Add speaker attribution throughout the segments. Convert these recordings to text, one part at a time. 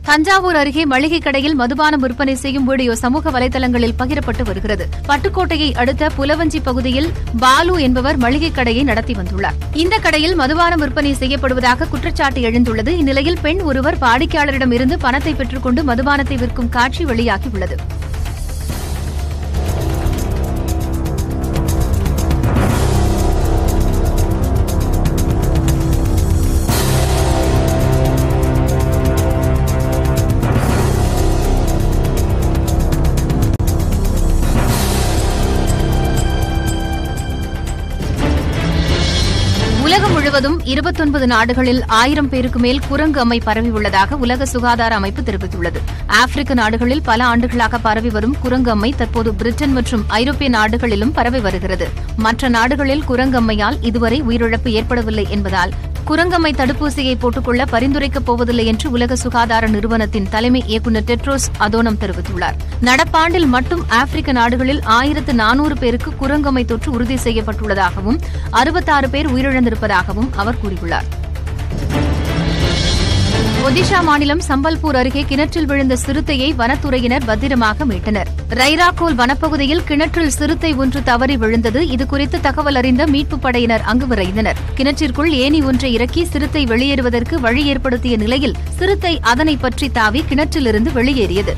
Speaker 1: தஞ்சாவூர் அருகே மளிகை கடையில் மதுபானம் விற்பனை செய்யும் வீடியோ சமூக வலைதளங்களில் பகிரப்பட்டு வருகிறது. பட்டுக்கோட்டையை அடுத்த புலவஞ்சி பகுதியில் பாலு என்பவர் மளிகை கடையை நடத்தி வந்துள்ளார். இந்த கடையில் மதுபானம் விற்பனை செய்யப்படுவதாக குற்றச்சாட்டு எழுந்துள்ளது. இந்நிலையில் பெண் ஒருவர் வாடிக்கையாளரிடம் இருந்து பணத்தை பெற்றுக் கொண்டு மதுபானத்தை விற்கும் காட்சி வெளியாகியுள்ளது. உலகம் முழுவதும் 29 நாடுகளில் 1000 பேருக்கு மேல் குரங்கு அம்மை பரவியுள்ளதாக உலக சுகாதார அமைப்பு தெரிவித்துள்ளது. ஆப்பிரிக்க நாடுகளில் பல ஆண்டுகளாக பரவி வரும் குரங்கு அம்மை தற்போது பிரிட்டன் மற்றும் ஐரோப்பிய நாடுகளிலும் பரவி வருகிறது. மற்ற நாடுகளில் குரங்கு அம்மையால் இதுவரை உயிரிழப்பு ஏற்படவில்லை என்பதால் குரங்கம்மை தடுப்பூசியை போட்டுக்கொள்ள பரிந்துரைக்கப் போவதில்லை என்று உலக சுகாதார நிறுவனத்தின் தலைமை இயக்குநர் டெட்ரோஸ் அதோனம் தெரிவித்துள்ளார். நடப்பாண்டில் மட்டும் ஆப்பிரிக்க நாடுகளில் 1400 பேருக்கு குரங்கம்மை தொற்று உறுதி செய்யப்பட்டுள்ளதாகவும் 66 பேர் உயிரிழந்திருப்பதாகவும் அவர் கூறியுள்ளார். ஒடிஷா மாநிலம் சம்பல்பூர் அருகே கிணற்றில் விழுந்த சிறுத்தையை வனத்துறையினர் பத்திரமாக மீட்டனர். ரைராகோல் வனப்பகுதியில் கிணற்றில் சிறுத்தை ஒன்று தவறி விழுந்தது. இதுகுறித்து தகவல் அறிந்த மீட்புப் படையினர் அங்கு விரைந்தனர். கிணற்றிற்குள் ஏணி ஒன்றை இறக்கி சிறுத்தை வெளியேறுவதற்கு வழி ஏற்படுத்திய நிலையில் சிறுத்தை அதனை பற்றி தாவி கிணற்றிலிருந்து வெளியேறியது.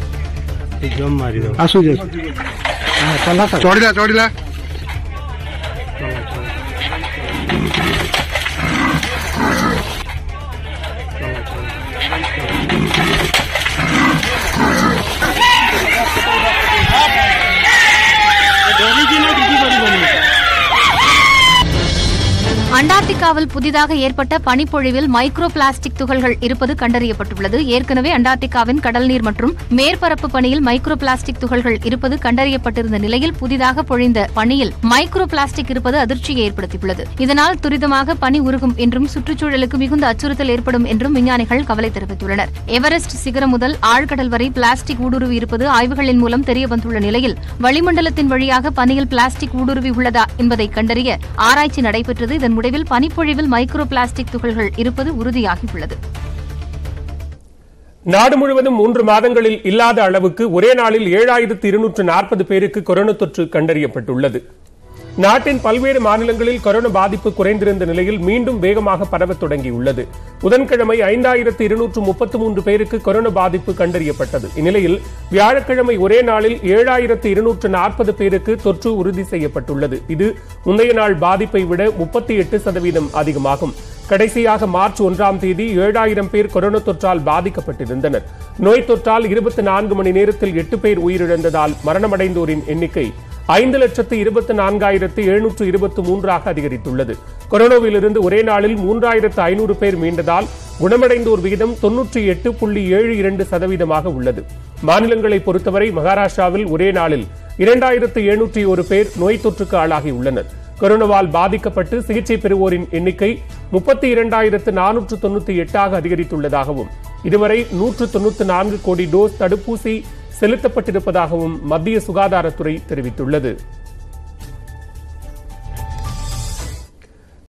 Speaker 1: அண்டார்டிகாவில் புதிதாக ஏற்பட்ட பனிப்பொழிவில் மைக்ரோ பிளாஸ்டிக் துகள்கள் இருப்பது கண்டறியப்பட்டுள்ளது. ஏற்கனவே அண்டார்டிகாவின் கடல்நீர் மற்றும் மேற்பரப்பு பனியில் மைக்ரோ பிளாஸ்டிக் துகள்கள் இருப்பது கண்டறியப்பட்டிருந்த நிலையில் புதிதாக பொழிந்த பனியில் மைக்ரோ பிளாஸ்டிக் இருப்பது அதிர்ச்சியை ஏற்படுத்தியுள்ளது. இதனால் துரிதமாக பனி உருகும் என்றும் சுற்றுச்சூழலுக்கு மிகுந்த அச்சுறுத்தல் ஏற்படும் என்றும் விஞ்ஞானிகள் கவலை தெரிவித்துள்ளனர். எவரெஸ்ட் சிகரம் முதல் ஆழ்கடல் வரை பிளாஸ்டிக் ஊடுருவி இருப்பது ஆய்வுகளின் மூலம் தெரியவந்துள்ள நிலையில் வளிமண்டலத்தின் வழியாக பனியில் பிளாஸ்டிக் ஊடுருவி உள்ளதா என்பதை கண்டறிய ஆராய்ச்சி நடைபெற்றது. இதன் முடிவில் பனிப்பொழிவில் மைக்ரோ பிளாஸ்டிக் துகள்கள் இருப்பது உறுதியாகியுள்ளது.
Speaker 2: நாடு முழுவதும் 3 மாதங்களில் இல்லாத அளவுக்கு ஒரே நாளில் 7240 பேருக்கு கொரோனா தொற்று கண்டறியப்பட்டுள்ளது. நாட்டின் பல்வேறு மாநிலங்களில் கொரோனா பாதிப்பு குறைந்திருந்த நிலையில் மீண்டும் வேகமாக பரவத் தொடங்கியுள்ளது. புதன்கிழமை 5233 பேருக்கு கொரோனா பாதிப்பு கண்டறியப்பட்டது. இந்நிலையில் வியாழக்கிழமை ஒரே நாளில் 7240 பேருக்கு தொற்று உறுதி செய்யப்பட்டுள்ளது. இது முந்தைய நாள் பாதிப்பை விட 38% அதிகமாகும். கடைசியாக மார்ச் 1ஆம் தேதி 7000 பேர் கொரோனா தொற்றால் பாதிக்கப்பட்டிருந்தனர். நோய் தொற்றால் 24 மணி நேரத்தில் 8 பேர் உயிரிழந்ததால் மரணமடைந்தோரின் எண்ணிக்கை 5,24,723 அதிகரித்துள்ளது. கொரோனாவிலிருந்து ஒரே நாளில் 3500 பேர் மீண்டதால் குணமடைந்தோர் விகிதம் 98.72% உள்ளது. மாநிலங்களை பொறுத்தவரை மகாராஷ்டிராவில் ஒரே நாளில் 2701 பேர் நோய் தொற்றுக்கு ஆளாகியுள்ளனர். கொரோனாவால் பாதிக்கப்பட்டு சிகிச்சை பெறுவோரின் எண்ணிக்கை 32,498 அதிகரித்துள்ளதாகவும் இதுவரை 194 கோடி டோஸ் தடுப்பூசி செலுத்தப்பட்டிருப்பதாகவும் மத்திய சுகாதாரத்துறை தெரிவித்துள்ளது.